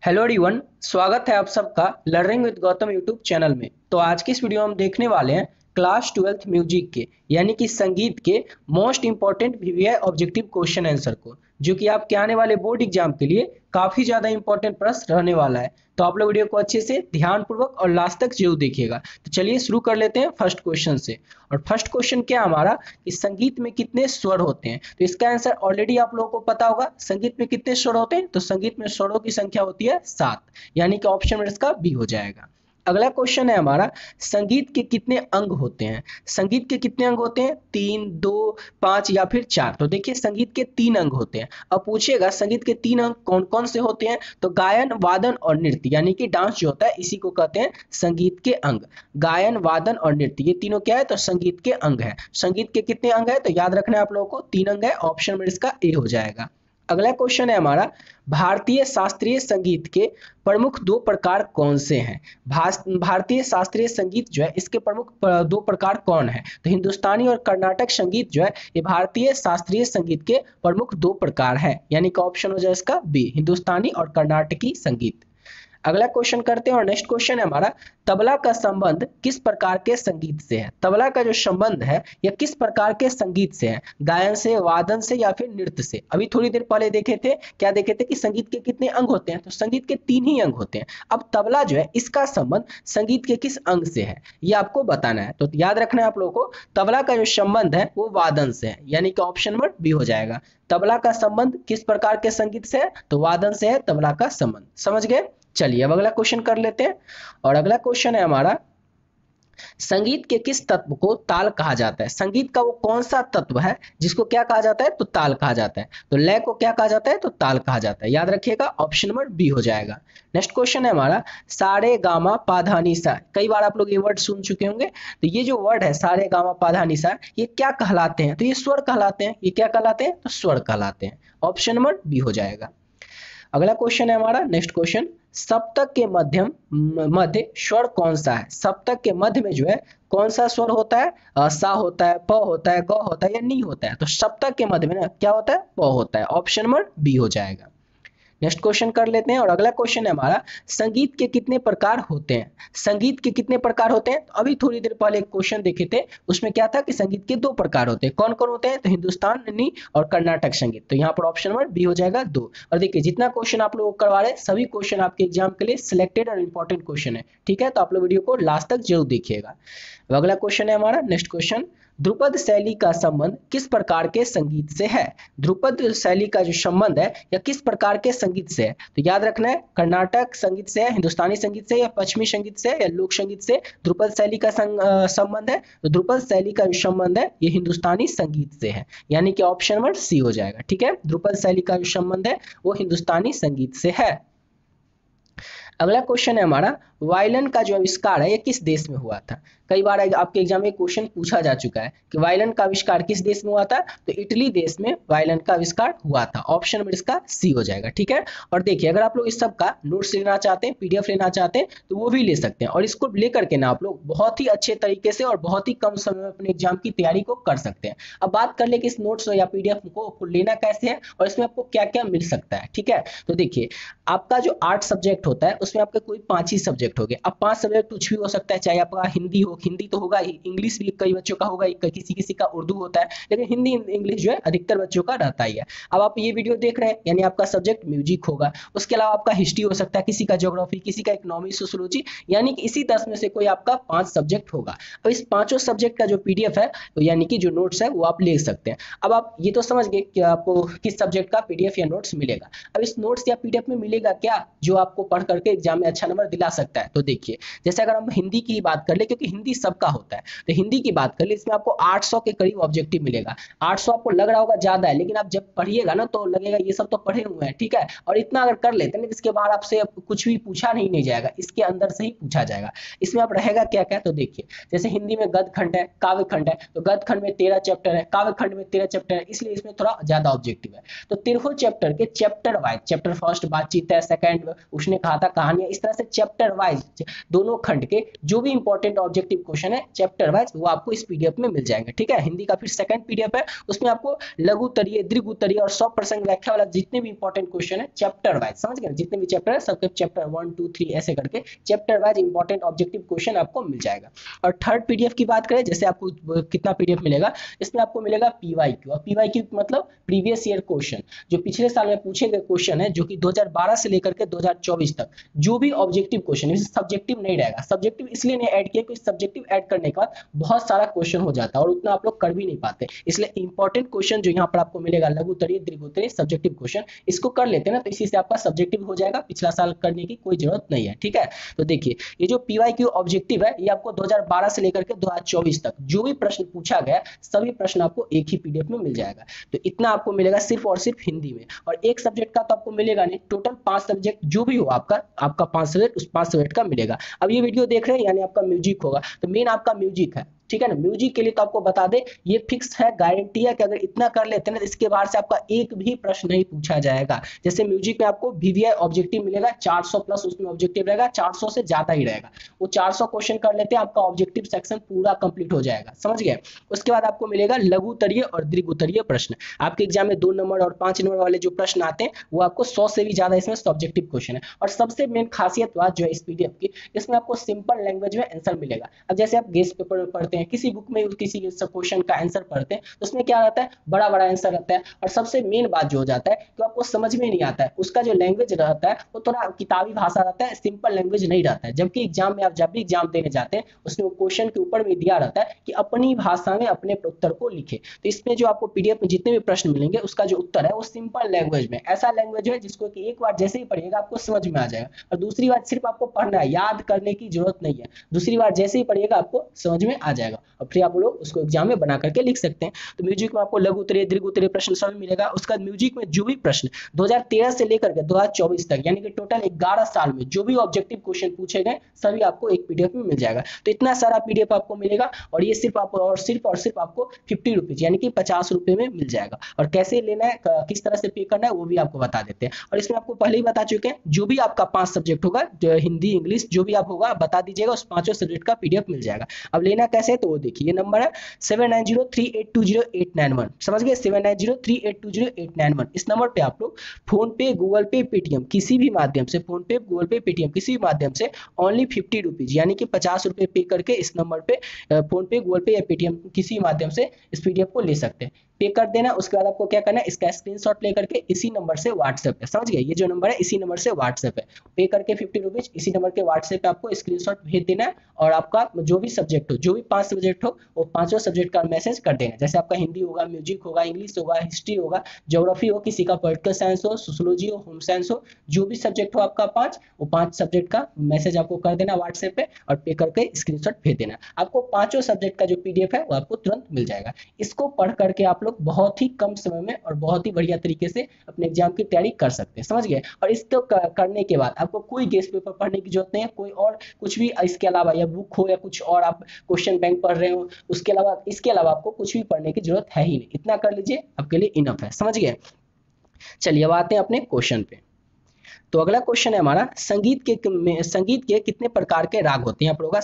Hello everyone, स्वागत है आप सबका learning with Gautam YouTube channel में। तो आज की इस वीडियो में हम देखने वाले हैं क्लास 12th म्यूजिक के यानी कि संगीत के most important VVI objective question answer को, जो कि आपके आने वाले बोर्ड एग्जाम के लिए काफी ज्यादा इंपॉर्टेंट प्रश्न रहने वाला है। तो आप लोग वीडियो को अच्छे से ध्यानपूर्वक और लास्ट तक जरूर देखिएगा। तो चलिए शुरू कर लेते हैं फर्स्ट क्वेश्चन से। और फर्स्ट क्वेश्चन क्या हमारा कि संगीत में कितने स्वर होते हैं। तो इसका आंसर ऑलरेडी आप लोगों को पता होगा। संगीत में कितने स्वर होते हैं, तो संगीत में स्वरों की संख्या होती है 7, यानी कि ऑप्शन में इसका बी हो जाएगा। अगला क्वेश्चन है हमारा, संगीत के कितने अंग होते हैं। संगीत के कितने अंग होते हैं, 3, 2, 5 या फिर 4। तो देखिए संगीत के 3 अंग होते हैं। अब पूछेगा संगीत के 3 अंग कौन कौन से होते हैं, तो गायन, वादन और नृत्य, यानी कि डांस जो होता है इसी को कहते हैं संगीत के अंग। गायन, वादन और नृत्य ये तीनों क्या है, तो संगीत के अंग है। संगीत के कितने अंग है, तो याद रखना है आप लोगों को 3 अंग है। ऑप्शन में इसका ए हो जाएगा। अगला क्वेश्चन है हमारा, भारतीय शास्त्रीय संगीत के प्रमुख 2 प्रकार कौन से हैं। भारतीय शास्त्रीय संगीत जो है इसके प्रमुख 2 प्रकार कौन है, तो हिंदुस्तानी और कर्नाटक संगीत जो है ये भारतीय शास्त्रीय संगीत के प्रमुख 2 प्रकार है, यानी कि ऑप्शन हो जाए इसका बी, हिंदुस्तानी और कर्नाटकी संगीत। अगला क्वेश्चन करते हैं और नेक्स्ट क्वेश्चन है हमारा, तबला का संबंध किस प्रकार के संगीत से है। तबला का जो संबंध है यह किस प्रकार के संगीत से है, गायन से, वादन से या फिर नृत्य से। अभी थोड़ी देर पहले देखे थे, क्या देखे थे कि संगीत के कितने अंग होते हैं, तो संगीत के 3 ही अंग होते हैं। अब तबला जो है इसका संबंध संगीत के किस अंग से है ये आपको बताना है। तो याद रखना है आप लोगों को, तबला का जो संबंध है वो वादन से है, यानी कि ऑप्शन नंबर बी हो जाएगा। तबला का संबंध किस प्रकार के संगीत से है, तो वादन से है तबला का संबंध। समझ गए। चलिए अब अगला क्वेश्चन कर लेते हैं। और अगला क्वेश्चन है हमारा, संगीत के किस तत्व को ताल कहा जाता है। संगीत का वो कौन सा तत्व है जिसको क्या कहा जाता है, तो ताल कहा जाता है। तो लय को क्या कहा जाता है, तो ताल कहा जाता है। याद रखिएगा, ऑप्शन नंबर बी हो जाएगा। नेक्स्ट क्वेश्चन है हमारा, सारे गामा पाधा निसा। कई बार आप लोग ये वर्ड सुन चुके होंगे। तो ये जो वर्ड है सारे गामा पाधा निसा, ये क्या कहलाते हैं, तो ये स्वर कहलाते हैं। ये क्या कहलाते हैं, तो स्वर कहलाते हैं। ऑप्शन नंबर बी हो जाएगा। अगला क्वेश्चन है हमारा नेक्स्ट क्वेश्चन, सप्तक के मध्य स्वर कौन सा है। सप्तक के मध्य में जो है कौन सा स्वर होता है, सा होता है, प होता है, ग होता है या नी होता है। तो सप्तक के मध्य में ना क्या होता है, प होता है। ऑप्शन नंबर बी हो जाएगा। नेक्स्ट क्वेश्चन कर लेते हैं और अगला क्वेश्चन है हमारा, संगीत के कितने प्रकार होते हैं। संगीत के कितने प्रकार होते हैं, तो अभी थोड़ी देर पहले एक क्वेश्चन देखे थे, उसमें क्या था कि संगीत के 2 प्रकार होते हैं। कौन कौन होते हैं, तो हिंदुस्तानी और कर्नाटक संगीत। तो यहाँ पर ऑप्शन नंबर बी हो जाएगा 2। और देखिए जितना क्वेश्चन आप लोग करवा रहे हैं सभी क्वेश्चन आपके एग्जाम के लिए सिलेक्टेड और इंपॉर्टेंट क्वेश्चन है। ठीक है, तो आप लोग वीडियो को लास्ट तक जरूर देखिएगा। अगला क्वेश्चन है हमारा नेक्स्ट क्वेश्चन, ध्रुपद शैली का संबंध किस प्रकार के संगीत से है। ध्रुपद शैली का जो संबंध है या किस प्रकार के संगीत से है, तो याद रखना है कर्नाटक संगीत से है, हिंदुस्तानी संगीत से या पश्चिमी संगीत से या लोक संगीत से ध्रुपद शैली का संबंध है। तो ध्रुपद शैली का जो संबंध है ये हिंदुस्तानी संगीत से है, यानी कि ऑप्शन नंबर सी हो जाएगा। ठीक है, ध्रुपद शैली का जो संबंध है वो हिंदुस्तानी संगीत से है। अगला क्वेश्चन है हमारा, वायलिन का जो आविष्कार है ये किस देश में हुआ था। कई बार आपके एग्जाम में क्वेश्चन पूछा जा चुका है कि वायलिन का आविष्कार किस देश में हुआ था, तो इटली देश में वायलिन का आविष्कार हुआ था। ऑप्शन नंबर इसका सी हो जाएगा। ठीक है, और देखिए अगर आप लोग इस सब का नोट्स लेना चाहते हैं, पीडीएफ लेना चाहते हैं, तो वो भी ले सकते हैं। और इसको लेकर के ना आप लोग बहुत ही अच्छे तरीके से और बहुत ही कम समय में अपने एग्जाम की तैयारी को कर सकते हैं। अब बात कर ले कि इस नोट्स या पीडीएफ को लेना कैसे है और इसमें आपको क्या क्या मिल सकता है। ठीक है, तो देखिए आपका जो 8 सब्जेक्ट होता है उसमें आपके कोई 5 ही सब्जेक्ट हो गए। अब 5 सब्जेक्ट कुछ भी हो सकता है, चाहे आपका हिंदी हो, हिंदी तो होगा ही, इंग्लिश भी कई बच्चों का होगा, किसी किसी का उर्दू होता है, लेकिन हिंदी इंग्लिश जो है अधिकतर बच्चों का रहता ही है। अब आप ये वीडियो देख रहे हैं यानी आपका सब्जेक्ट म्यूजिक होगा, उसके अलावा आपका हिस्ट्री हो सकता है, किसी का ज्योग्राफी, किसी का इकोनॉमिक्स, सोशियोलॉजी, यानी कि इसी 10 में से कोई आपका 5 सब्जेक्ट होगा। अब इस पांचों सब्जेक्ट का जो पीडीएफ है यानी कि जो नोट्स है वो आप ले सकते हैं। अब आप ये तो समझ गए कि आपको किस सब्जेक्ट का पीडीएफ या नोट्स मिलेगा। अब इस नोट्स या पीडीएफ में मिलेगा क्या जो आपको पढ़ करके एग्जाम में अच्छा नंबर दिला सकता है। तो देखिए जैसे अगर हम हिंदी की बात कर ले, क्योंकि हिंदी सबका होता है, तो हिंदी की बात कर ले, इसमें आपको 800 के करीब ऑब्जेक्टिव मिलेगा। 800 आपको लग रहा होगा ज्यादा है, लेकिन आप जब पढ़िएगा ना तो लगेगा ये सब तो पढ़े हुए हैं। ठीक है, और इतना अगर कर लेते हैं ना इसके बाद आपसे कुछ भी पूछा नहीं जाएगा, इसके अंदर से ही पूछा जाएगा। इसमें आप रहेगा क्या क्या, तो देखिए जैसे हिंदी में गद्य खंड है, काव्य खंड है, तो गद्य खंड में 13 चैप्टर है, काव्य खंड में 13 चैप्टर है, इसलिए इसमें थोड़ा ज्यादा ऑब्जेक्टिव है। तो 13 चैप्टर के चैप्टर वाइज, चैप्टर फर्स्ट बातचीत है, सेकंड उसने कहा था कहानियां, इस तरह से चैप्टर वाइज दोनों खंड के जो भी इंपॉर्टेंट ऑब्जेक्टिव ऑब्जेक्टिव क्वेश्चन है चैप्टर वाइज, वो आपको इस पीडीएफ में मिल जाएंगे। ठीक है, हिंदी का फिर सेकंड पीडीएफ है, उसमें आपको लघु उत्तरीय, दीर्घ उत्तरीय और 100% व्याख्या वाला जितने भी इंपॉर्टेंट क्वेश्चन है चैप्टर वाइज, समझ गए, जितने भी चैप्टर है सबके चैप्टर 1 2 3 ऐसे करके chapter wise important objective question आपको मिल जाएगा। और थर्ड पीडीएफ की बात करें, जैसे आपको कितना पीडीएफ मिलेगा, इसमें आपको मिलेगा पीवाईक्यू। और पीवाईक्यू मतलब प्रीवियस ईयर क्वेश्चन, जो पिछले साल में पूछे गए क्वेश्चन है, जो कि 2012 से लेकर के 2024 तक जो भी ऑब्जेक्टिव क्वेश्चन, सब्जेक्टिव नहीं रहेगा। सब्जेक्टिव इसलिए नहीं ऐड किया क्योंकि सब्जेक्टिव ऐड करने के बाद बहुत सारा क्वेश्चन हो जाता है और उतना आप लोग कर भी नहीं पाते, इसलिए इंपॉर्टेंट क्वेश्चन जो यहाँ पर आपको मिलेगा लघु उत्तरीय, दीर्घ उत्तरीय, सब्जेक्टिव क्वेश्चन, इसको कर लेते हैं ना, तो इसी से आपका सब्जेक्टिव हो जाएगा, पिछला साल करने की कोई जरूरत नहीं है। ठीक है, तो देखिए ये जो पीवाईक्यू ऑब्जेक्टिव है, ये आपको 2012 से लेकर के 2024 तक जो भी प्रश्न पूछा गया सभी प्रश्न आपको एक ही पीडीएफ में मिल जाएगा। तो इतना आपको मिलेगा सिर्फ और सिर्फ हिंदी में, और एक सब्जेक्ट का तो आपको मिलेगा नहीं, टोटल 5 सब्जेक्ट जो भी हो आपका 5 सब्जेक्ट, उस 5 सब्जेक्ट का मिलेगा। अब ये वीडियो देख रहे हैं यानी आपका म्यूजिक होगा, तो मेन आपका म्यूजिक है, ठीक है ना। म्यूजिक के लिए तो आपको बता दे, ये फिक्स है, गारंटी है कि अगर इतना कर लेते हैं ना, इसके बाहर से आपका एक भी प्रश्न नहीं पूछा जाएगा। जैसे म्यूजिक में आपको वीवीआई ऑब्जेक्टिव मिलेगा 400 प्लस, उसमें ऑब्जेक्टिव रहेगा 400 से ज्यादा ही रहेगा, वो 400 क्वेश्चन कर लेते हैं, आपका ऑब्जेक्टिव सेक्शन पूरा कंप्लीट हो जाएगा, समझ गए। उसके बाद आपको मिलेगा लघु उत्तरीय और दीर्घ उत्तरीय प्रश्न। आपके एग्जाम में 2 नंबर और 5 नंबर वाले जो प्रश्न आते हैं वो आपको 100 से भी ज्यादा इसमें सब्जेक्टिव क्वेश्चन है। और सबसे मेन खासियत बात जो है इस पीडीएफ की, इसमें आपको सिंपल लैंग्वेज में आंसर मिलेगा। अब जैसे आप गेस्ट पेपर पढ़ते हैं, किसी बुक में किसी क्वेश्चन का आंसर पढ़ते हैं, तो उसमें क्या रहता है, बड़ा बड़ा आंसर रहता है, और सबसे मेन बात जो हो जाता है कि आपको समझ में नहीं आता है, उसका जो लैंग्वेज रहता है वो थोड़ा किताबी भाषा रहता है, सिंपल लैंग्वेज नहीं रहता है। जबकि एग्जाम में आप जब भी एग्जाम देने जाते हैं, उसमें क्वेश्चन के ऊपर में दिया रहता है कि अपनी भाषा में अपने उत्तर को लिखे। तो इसमें जो आपको पीडीएफ में जितने भी प्रश्न मिलेंगे, उसका जो उत्तर है वो सिंपल लैंग्वेज में, ऐसा लैंग्वेज है जिसको कि एक बार जैसे ही पढ़िएगा आपको समझ में आ जाएगा, और दूसरी बात सिर्फ आपको पढ़ना है, याद करने की जरूरत नहीं है, दूसरी बार जैसे ही पढ़िएगा आपको समझ में आ जाएगा, और फिर आप लोग उसको एग्जाम में बना करके लिख सकते हैं। तो म्यूजिक में आपको लघु उत्तरीय, दीर्घ उत्तरीय प्रश्न सब मिलेगा। उसका म्यूजिक में जो भी प्रश्न 2013 से लेकर के 2024 तक, यानी कि टोटल 11 साल में जो भी ऑब्जेक्टिव क्वेश्चन पूछे गए सभी आपको एक पीडीएफ में मिल जाएगा। तो इतना सारा पीडीएफ आपको मिलेगा, और ये सिर्फ आपको 50 रुपीज यानी कि 50 रुपए में मिल जाएगा। और कैसे लेना है, किस तरह से पे करना है, वो भी आपको बता देते हैं। और इसमें आपको पहले ही बता चुके हैं, जो भी आपका 5 सब्जेक्ट होगा, हिंदी इंग्लिश जो भी आप होगा बता दीजिएगा, उस 5 सब्जेक्ट का पीडीएफ मिल जाएगा। अब लेना कैसे है, तो वो देखिए, ये नंबर है 7903820891, समझ गए, 7903820891। इस नंबर पे आप लोग फोन पे, गूगल पे, पेटीएम किसी भी माध्यम से, फोन पे, गूगल पे, पेटीएम किसी भी माध्यम से ओनली 50 रुपीज यानी कि 50 रुपए पे करके इस नंबर पे फोन पे, गूगल पे या पेटीएम किसी माध्यम से इस पीडीएफ को ले सकते हैं। पे कर देना, उसके बाद आपको क्या करना है, इसका स्क्रीनशॉट लेकर के इसी नंबर से व्हाट्सएप पे, समझ गए, ये जो नंबर है इसी नंबर से व्हाट्सएप है, पे करके 50 रुपीज इसी नंबर के व्हाट्सएप पे आपको स्क्रीनशॉट भेज देना है, और आपका जो भी सब्जेक्ट हो, जो भी 5 सब्जेक्ट हो, वो 5 सब्जेक्ट का मैसेज कर देना। जैसे आपका हिंदी होगा, म्यूजिक होगा, इंग्लिश होगा, हिस्ट्री होगा, ज्योग्राफी हो, किसी का पॉलिटिकल साइंस हो, सोशियोलॉजी हो, होम साइंस हो, जो भी सब्जेक्ट हो आपका 5, वो 5 सब्जेक्ट का मैसेज आपको कर देना व्हाट्सएप पे, और पे करके स्क्रीनशॉट भेज देना। आपको 5 सब्जेक्ट का जो पीडीएफ है वो आपको तुरंत मिल जाएगा। इसको पढ़ करके आप लोग बहुत ही कम समय में और बहुत ही बढ़िया तरीके से अपने एग्जाम की तैयारी कर सकते हैं, समझ गए। और इसको करने के बाद आपको कोई गेस्ट पेपर पढ़ने की जरूरत नहीं है, कोई और कुछ भी इसके अलावा, या बुक हो या कुछ और आप क्वेश्चन बैंक पढ़ रहे हो, उसके अलावा इसके अलावा आपको कुछ भी पढ़ने की जरूरत है ही नहीं। इतना कर लीजिए, आपके लिए इनफ है, समझ गए। चलिए अब आते हैं अपने क्वेश्चन पे। तो अगला क्वेश्चन है हमारा, संगीत के कितने प्रकार के राग होते हैं। आप लोगों का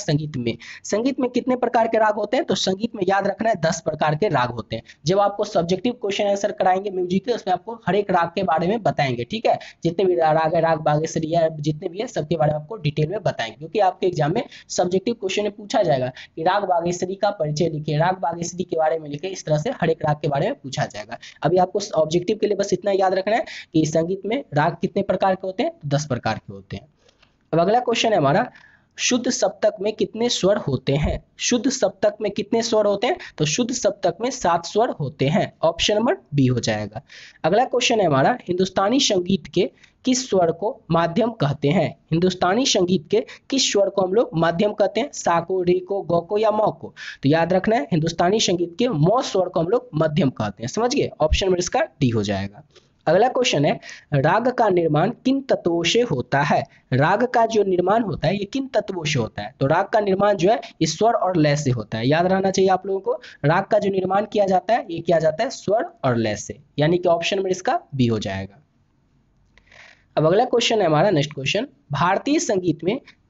संगीत में कितने प्रकार के राग होते हैं, तो संगीत में याद रखना है 10 प्रकार के राग होते हैं। जब आपको सब्जेक्टिव क्वेश्चन आंसर कराएंगे म्यूजिक के, उसमें आपको हर एक राग के बारे में बताएंगे, ठीक है, जितने भी राग है, राग बागेश्वरी है, जितने भी है सबके बारे में आपको डिटेल में बताएंगे, क्योंकि आपके एग्जाम में सब्जेक्टिव क्वेश्चन में पूछा जाएगा कि राग बागेश्वरी का परिचय लिखे, राग बागेश्वरी के बारे में लिखे, इस तरह से हर एक राग के बारे में पूछा जाएगा। अभी आपको ऑब्जेक्टिव के लिए बस इतना याद रखना है कि संगीत में राग कितने प्रकार के होते हैं, 10 प्रकार के होते हैं। अब अगला क्वेश्चन है हमारा, शुद्ध सप्तक में कितने स्वर होते हैं। शुद्ध सप्तक में कितने स्वर होते हैं, तो शुद्ध सप्तक में 7 स्वर होते हैं, ऑप्शन नंबर बी हो जाएगा। अगला क्वेश्चन है हमारा, हिंदुस्तानी संगीत के किस स्वर को माध्यम कहते हैं। हिंदुस्तानी संगीत के किस स्वर को हम लोग माध्यम कहते हैं, सा को, रे को, ग को या म को। तो याद रखना है, हिंदुस्तानी संगीत के म स्वर को हम लोग मध्यम कहते हैं, समझ गए, ऑप्शन नंबर इसका डी हो जाएगा। अगला क्वेश्चन है, राग का निर्माण किन तत्वों से होता है। राग का जो निर्माण होता है ये किन तत्वों से होता है, तो राग का निर्माण जो है स्वर और लय से होता है। याद रहना चाहिए आप लोगों को, राग का जो निर्माण किया जाता है ये किया जाता है स्वर और लय से, यानी कि ऑप्शन नंबर इसका बी हो जाएगा। अब अगला क्वेश्चन है हमारा, नेक्स्ट क्वेश्चन, भारतीय संगीत में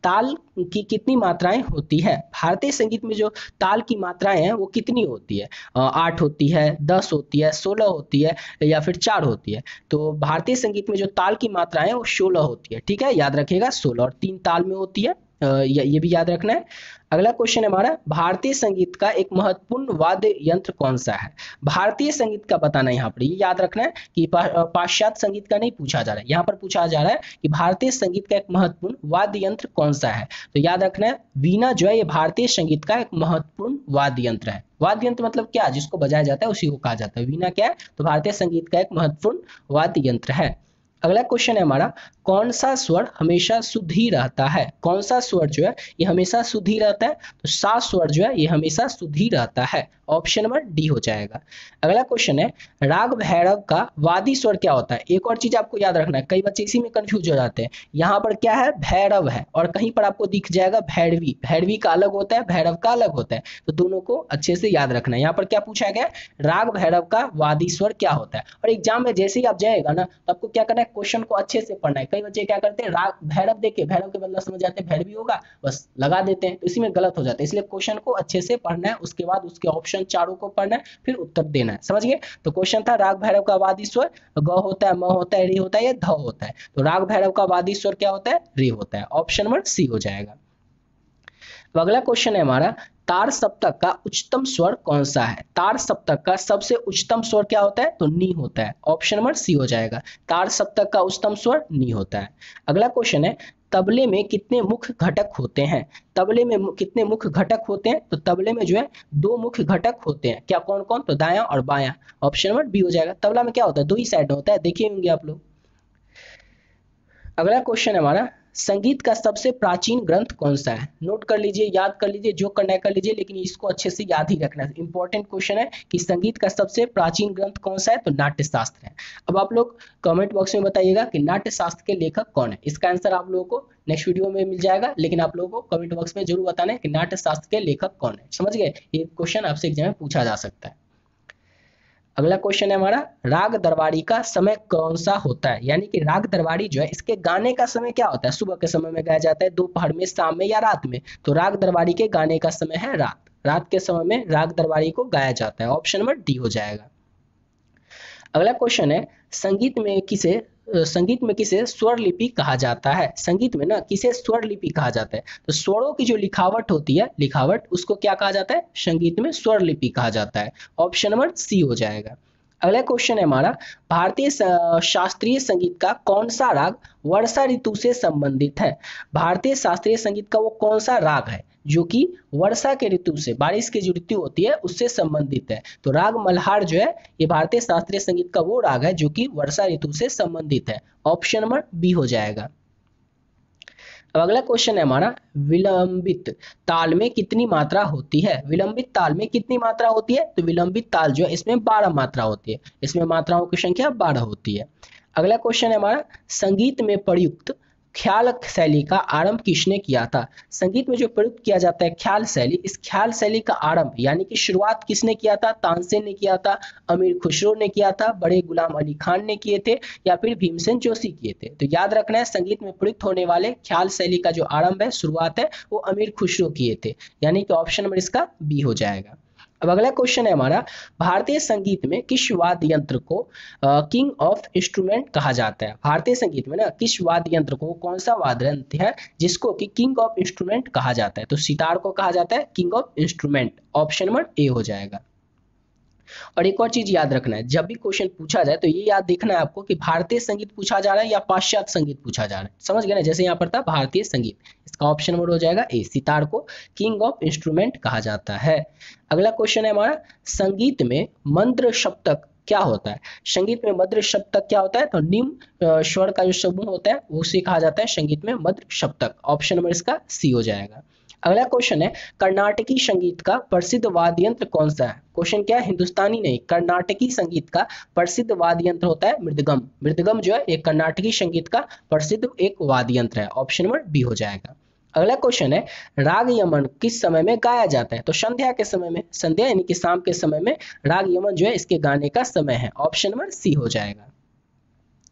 ताल की कितनी मात्राएं होती है? भारतीय संगीत में जो ताल की मात्राएं हैं वो कितनी होती है? 8 होती है, 10 होती है, 16 होती है या फिर 4 होती है? तो भारतीय संगीत में जो ताल की मात्राएं हैं वो 16 होती है। ठीक है, याद रखिएगा 16 और 3 ताल में होती है। ये भी याद रखना है। अगला क्वेश्चन है हमारा, भारतीय संगीत का एक महत्वपूर्ण वाद्य यंत्र कौन सा है? भारतीय संगीत का बताना यहाँ पर, ये याद रखना है कि पाश्चात्य संगीत का नहीं पूछा जा रहा है, यहाँ पर पूछा जा रहा है कि भारतीय संगीत का एक महत्वपूर्ण वाद्य यंत्र कौन सा है। तो याद रखना है वीणा जो है ये भारतीय संगीत का एक महत्वपूर्ण वाद्य यंत्र है। वाद्य यंत्र मतलब क्या? जिसको बजाया जाता है उसी को कहा जाता है। वीणा क्या है? तो भारतीय संगीत का एक महत्वपूर्ण वाद्य यंत्र है। अगला क्वेश्चन है हमारा, कौन सा स्वर हमेशा शुद्ध ही रहता है? कौन सा स्वर जो है ये हमेशा शुद्ध ही रहता है? तो सा स्वर जो है ये हमेशा शुद्ध ही रहता है। ऑप्शन नंबर डी हो जाएगा। अगला क्वेश्चन है, राग भैरव का वादी स्वर क्या होता है? एक और चीज आपको याद रखना है, कई बच्चे इसी में कंफ्यूज हो जाते हैं। यहाँ पर क्या है? भैरव है और कहीं पर आपको दिख जाएगा भैरवी। भैरवी का अलग होता है, भैरव का अलग होता है, तो दोनों को अच्छे से याद रखना है। यहाँ पर क्या पूछा गया? राग भैरव का वादी स्वर क्या होता है? और एग्जाम में जैसे ही आप जाएगा ना तो आपको क्या करना है? क्वेश्चन को अच्छे से पढ़ना है। कई बच्चे क्या करते हैं, राग भैरव देख के भैरव के बदला समझ जाते हैं भैरवी होगा, बस लगा देते हैं, तो इसी में गलत हो जाता है। इसलिए क्वेश्चन को अच्छे से पढ़ना है, उसके बाद उसके ऑप्शन चारों को पढ़ना है, फिर उत्तर देना है। समझ गए? तो क्वेश्चन था राग भैरव का वादी स्वर ग होता है, म होता है, री होता है या ध होता है? तो राग भैरव का वादी स्वर क्या होता है? री होता है। ऑप्शन नंबर सी हो जाएगा। तो अगला क्वेश्चन है हमारा, तार सप्तक का उच्चतम स्वर कौन सा है? तार सप्तक का सबसे उच्चतम स्वर क्या होता है? तो नी होता है। ऑप्शन नंबर सी हो जाएगा। तार सप्तक का उच्चतम स्वर नी होता है। अगला क्वेश्चन है, तबले में कितने मुख्य घटक होते हैं? तबले में कितने मुख्य घटक होते हैं? तो तबले में जो है 2 मुख्य घटक होते हैं। क्या? कौन कौन? तो दायां और बायां। ऑप्शन नंबर बी हो जाएगा। तबला में क्या होता है? 2 ही साइड होता है, देखे होंगे आप लोग। अगला क्वेश्चन है हमारा, संगीत का सबसे प्राचीन ग्रंथ कौन सा है? नोट कर लीजिए, याद कर लीजिए, जो करना है कर लीजिए, लेकिन इसको अच्छे से याद ही रखना है। इंपॉर्टेंट क्वेश्चन है कि संगीत का सबसे प्राचीन ग्रंथ कौन सा है? तो नाट्य शास्त्र है। अब आप लोग कमेंट बॉक्स में बताइएगा कि नाट्य शास्त्र के लेखक कौन है। इसका आंसर आप लोगों को नेक्स्ट वीडियो में मिल जाएगा, लेकिन आप लोगों को कमेंट बॉक्स में जरूर बताना है कि नाट्य शास्त्र के लेखक कौन है। समझ गए? ये क्वेश्चन आपसे एग्जाम में पूछा जा सकता है। अगला क्वेश्चन है हमारा, राग दरबारी का समय कौन सा होता है? यानी कि राग दरबारी जो है इसके गाने का समय क्या होता है? सुबह के समय में गाया जाता है, दोपहर में, शाम में या रात में? तो राग दरबारी के गाने का समय है रात। रात के समय में राग दरबारी को गाया जाता है। ऑप्शन नंबर डी हो जाएगा। अगला क्वेश्चन है, संगीत में किसे स्वर लिपि कहा जाता है? संगीत में ना किसे स्वर लिपि कहा जाता है? तो स्वरों की जो लिखावट होती है, लिखावट, उसको क्या कहा जाता है? संगीत में स्वर लिपि कहा जाता है। ऑप्शन नंबर सी हो जाएगा। अगला क्वेश्चन है हमारा, भारतीय शास्त्रीय संगीत का कौन सा राग वर्षा ऋतु से संबंधित है? भारतीय शास्त्रीय संगीत का वो कौन सा राग है जो कि वर्षा के ऋतु से, बारिश की जो ऋतु होती है उससे संबंधित है? तो राग मल्हार जो है ये भारतीय शास्त्रीय संगीत का वो राग है जो कि वर्षा ऋतु से संबंधित है। ऑप्शन नंबर बी हो जाएगा। अब अगला क्वेश्चन है हमारा, विलंबित ताल में कितनी मात्रा होती है? विलंबित ताल में कितनी मात्रा होती है? तो विलंबित ताल जो है इसमें 12 मात्रा होती है। इसमें मात्राओं की संख्या 12 होती है। अगला क्वेश्चन है हमारा, संगीत में प्रयुक्त ख्याल शैली का आरंभ किसने किया था? संगीत में जो प्रयुक्त किया जाता है ख्याल शैली, इस ख्याल शैली का आरंभ यानी कि शुरुआत किसने किया था? तानसेन ने किया था, अमीर खुसरो ने किया था, बड़े गुलाम अली खान ने किए थे या फिर भीमसेन जोशी किए थे? तो याद रखना है संगीत में प्रयुक्त होने वाले ख्याल शैली का जो आरंभ है, शुरुआत है, वो अमीर खुसरो किए थे, यानी कि ऑप्शन नंबर इसका बी हो जाएगा। अब अगला क्वेश्चन है हमारा, भारतीय संगीत में किस वाद्य यंत्र को किंग ऑफ इंस्ट्रूमेंट कहा जाता है? भारतीय संगीत में ना किस वाद्य यंत्र को, कौन सा वाद्य यंत्र है जिसको कि किंग ऑफ इंस्ट्रूमेंट कहा जाता है? तो सितार को कहा जाता है king of instrument. Option number A हो जाएगा। और एक और चीज याद रखना है, जब भी क्वेश्चन पूछा जाए तो ये याद देखना है आपको कि भारतीय संगीत पूछा जा रहा है या पाश्चात्य संगीत पूछा जा रहा है। समझ गए ना? जैसे यहाँ पर था भारतीय संगीत, इसका ऑप्शन नंबर हो जाएगा ए, सितार को किंग ऑफ इंस्ट्रूमेंट कहा जाता है। अगला क्वेश्चन है हमारा, संगीत में मंद्र सप्तक क्या होता है? संगीत में मध्य सप्तक क्या होता है? तो निम्न स्वर का जो समूह होता है उसे कहा जाता है संगीत में मध्य सप्तक। ऑप्शन नंबर इसका सी हो जाएगा। अगला क्वेश्चन है, कर्नाटकी संगीत का प्रसिद्ध वाद्य यंत्र कौन सा है? क्वेश्चन क्या है? हिंदुस्तानी नहीं, कर्नाटकी संगीत का प्रसिद्ध वाद्य यंत्र होता है मृदगम। मृदगम जो है एक कर्नाटकी संगीत का प्रसिद्ध एक वाद्य यंत्र है। ऑप्शन नंबर बी हो जाएगा। अगला क्वेश्चन है, राग यमन किस समय में गाया जाता है? तो संध्या के समय में, संध्या यानी कि शाम के समय में राग यमन जो है इसके गाने का समय है। ऑप्शन नंबर सी हो जाएगा।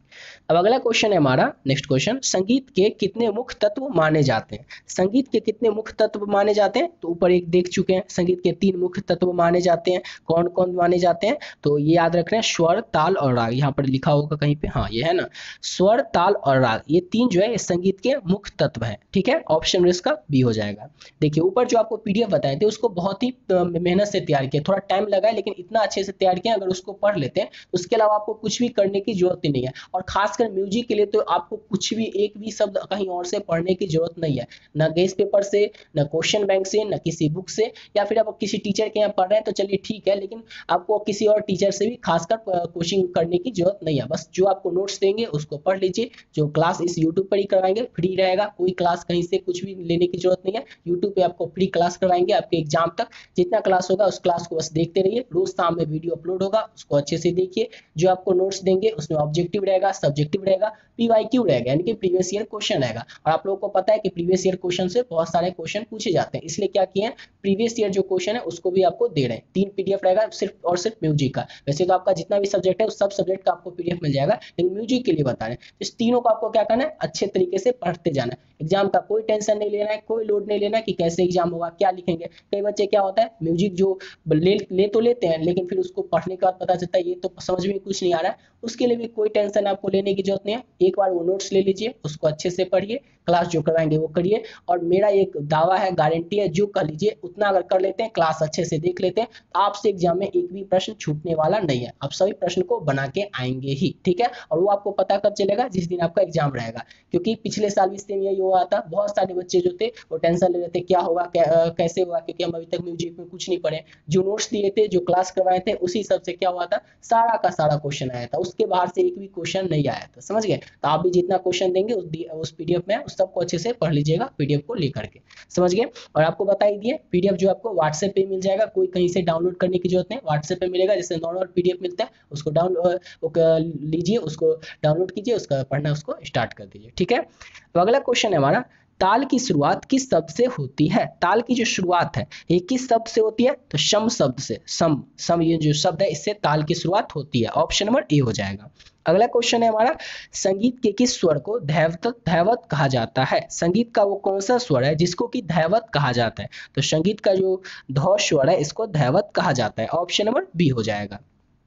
अब अगला क्वेश्चन है हमारा, नेक्स्ट क्वेश्चन, संगीत के कितने मुख्य तत्व माने जाते हैं? संगीत के कितने मुख्य तत्व माने जाते हैं? तो ऊपर एक देख चुके हैं, संगीत के 3 मुख्य तत्व माने जाते हैं। कौन कौन माने जाते हैं? तो ये याद रख रहे हैं, स्वर, ताल और राग। यहाँ पर लिखा होगा कहीं पे, हाँ ये है ना, स्वर, ताल और राग, ये 3 जो है ये संगीत के मुख्य तत्व है। ठीक है, ऑप्शन में इसका बी हो जाएगा। देखिए ऊपर जो आपको पीडीएफ बताए थे उसको बहुत ही मेहनत से तैयार किया, थोड़ा टाइम लगा है, लेकिन इतना अच्छे से तैयार किया, अगर उसको पढ़ लेते हैं उसके अलावा आपको कुछ भी करने की जरूरत ही नहीं है। और खासकर म्यूजिक के लिए तो आपको कुछ भी, एक भी शब्द कहीं और से पढ़ने की जरूरत नहीं है, ना गेस्ट पेपर से, ना क्वेश्चन बैंक से, ना किसी बुक से, या फिर आप किसी टीचर के यहाँ पढ़ रहे हैं तो चलिए ठीक है, लेकिन आपको किसी और टीचर से भी खासकर कोचिंग करने की जरूरत नहीं है। बस जो आपको नोट्स देंगे उसको पढ़ लीजिए। जो क्लास इस यूट्यूब पर ही करवाएंगे, फ्री रहेगा, कोई क्लास कहीं से कुछ भी लेने की जरूरत नहीं है। यूट्यूब पे आपको फ्री क्लास करवाएंगे आपके एग्जाम तक। जितना क्लास होगा उस क्लास को बस देखते रहिए, रोज शाम में वीडियो अपलोड होगा, उसको अच्छे से देखिए। जो आपको नोट्स देंगे उसमें ऑब्जेक्टिव रहेगा, सब्जेक्टिव रहेगा, पीवाईक्यू रहेगा, यानी कि प्रीवियस ईयर क्वेश्चन रहेगा। और आप लोगों को पता है कि प्रीवियस ईयर क्वेश्चन से बहुत सारे क्वेश्चन पूछे जाते हैं, इसलिए क्या किए हैं, प्रीवियस ईयर जो क्वेश्चन है उसको भी आपको दे रहे हैं। 3 पीडीएफ रहेगा सिर्फ और सिर्फ म्यूजिक का। वैसे तो आपका जितना भी सब्जेक्ट है उस सब सब्जेक्ट का आपको पीडीएफ मिल जाएगा, लेकिन म्यूजिक के लिए बता रहे हैं। इस तीनों को आपको क्या करना है, अच्छे तरीके से पढ़ते जाना है। एग्जाम का कोई टेंशन नहीं लेना है, कोई लोड नहीं लेना है कि कैसे एग्जाम होगा, क्या लिखेंगे। कई बच्चे क्या होता है, म्यूजिक जो ले तो लेते हैं, लेकिन फिर उसको पढ़ने के बाद पता चलता है ये तो समझ में कुछ नहीं आ रहा है। उसके लिए भी कोई टेंशन आपको लेने की जरूरत नहीं है। एक बार वो नोट्स ले लीजिए, उसको अच्छे से पढ़िए, क्लास जो करवाएंगे वो करिए। और मेरा एक दावा है, गारंटी है, जो कर लीजिए उतना अगर कर लेते हैं, क्लास अच्छे से देख लेते हैं, तो आपसे एग्जाम में एक भी प्रश्न छूटने वाला नहीं है। आप सभी प्रश्न को बना के आएंगे ही, ठीक है। और वो आपको पता कब चलेगा, जिस दिन आपका एग्जाम रहेगा। क्योंकि पिछले साल भी सेम यही हुआ था, बहुत सारे बच्चे जो थे वो टेंशन ले रहे थे क्या होगा, कैसे होगा, क्योंकि हम अभी तक म्यूजिक में कुछ नहीं पढ़े। जो नोट्स दिए थे, जो क्लास करवाए थे, उसी सब से क्या हुआ था, सारा का सारा क्वेश्चन आया था, उसके बाहर से एक भी क्वेश्चन नहीं आया था, समझ गए। तो आप भी जितना क्वेश्चन देंगे उस पीडीएफ में उस सबको अच्छे से पढ़ लीजिएगा, पीडीएफ को लेकर के, समझ गए। और आपको बता ही दिए, पीडीएफ जो आपको व्हाट्सएप पे मिल जाएगा, कोई कहीं से डाउनलोड करने की जरूरत नहीं, व्हाट्सएप पे मिलेगा। जैसे नॉर्मल पीडीएफ मिलता है उसको डाउनलोड लीजिए, उसको डाउनलोड कीजिए, उसका पढ़ना उसको स्टार्ट कर दीजिए, ठीक है। तो अगला क्वेश्चन है हमारा, ताल की शुरुआत किस शब्द से होती है? ताल की जो शुरुआत है ये किस शब्द से होती है? तो सम शब्द से। सम ये जो शब्द है इससे ताल की शुरुआत होती है। ऑप्शन नंबर ए हो जाएगा। अगला क्वेश्चन है हमारा, संगीत के किस स्वर को धैवत कहा जाता है? संगीत का वो कौन सा स्वर है जिसको कि धैवत कहा जाता है? तो संगीत का जो ध स्वर है इसको धैवत कहा जाता है। ऑप्शन नंबर बी हो जाएगा।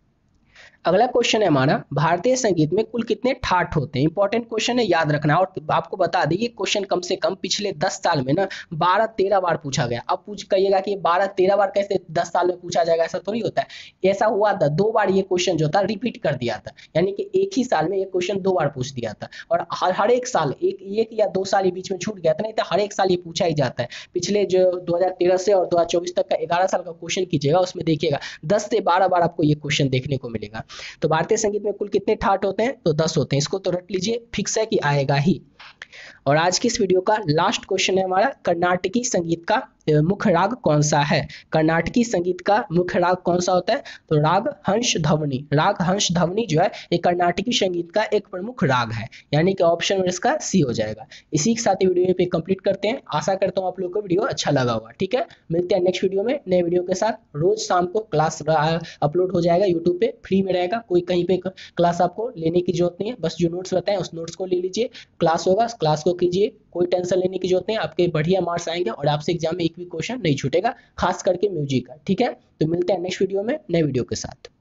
अगला क्वेश्चन है हमारा, भारतीय संगीत में कुल कितने ठाट होते हैं? इंपॉर्टेंट क्वेश्चन है, याद रखना। और आपको बता दें ये क्वेश्चन कम से कम पिछले 10 साल में ना 12-13 बार पूछा गया। अब कहिएगा कि 12-13 बार कैसे 10 साल में पूछा जाएगा, ऐसा थोड़ी होता है। ऐसा हुआ था 2 बार ये क्वेश्चन जो था रिपीट कर दिया था, यानी कि एक ही साल में ये क्वेश्चन 2 बार पूछ दिया था। और हर एक साल एक या 2 साल बीच में छूट गया था, नहीं तो हर एक साल ये पूछा ही जाता है। पिछले जो 2013 से और 2024 तक का 11 साल का क्वेश्चन कीजिएगा, उसमें देखिएगा 10 से 12 बार आपको ये क्वेश्चन देखने को मिलेगा। तो भारतीय संगीत में कुल कितने ठाट होते हैं? तो 10 होते हैं। इसको तो रट लीजिए, फिक्स है कि आएगा ही। और आज की इस वीडियो का लास्ट क्वेश्चन है हमारा, कर्नाटकी संगीत का मुख्य राग कौन सा है? कर्नाटकी संगीत का मुख्य राग कौन सा होता है? तो राग हंस ध्वनि। राग हंस ध्वनि जो है ये कर्नाटकी संगीत का एक प्रमुख राग है, यानी कि ऑप्शन में इसका सी हो जाएगा। इसी के साथ वीडियो पे कंप्लीट करते हैं। आशा करता हूँ आप लोगों को वीडियो अच्छा लगा होगा, ठीक है। मिलते हैं नेक्स्ट वीडियो में नए वीडियो के साथ। रोज शाम को क्लास अपलोड हो जाएगा, यूट्यूब पे फ्री में रहेगा, कोई कहीं पे क्लास आपको लेने की जरूरत नहीं है। बस जो नोट्स बताएं उस नोट्स को ले लीजिए, क्लास होगा क्लास को कीजिए, कोई टेंशन लेने की जरूरत नहीं है। आपके बढ़िया मार्क्स आएंगे और आपसे एग्जाम में एक भी क्वेश्चन नहीं छूटेगा, खास करके म्यूजिक का, ठीक है। तो मिलते हैं नेक्स्ट वीडियो में नए वीडियो के साथ।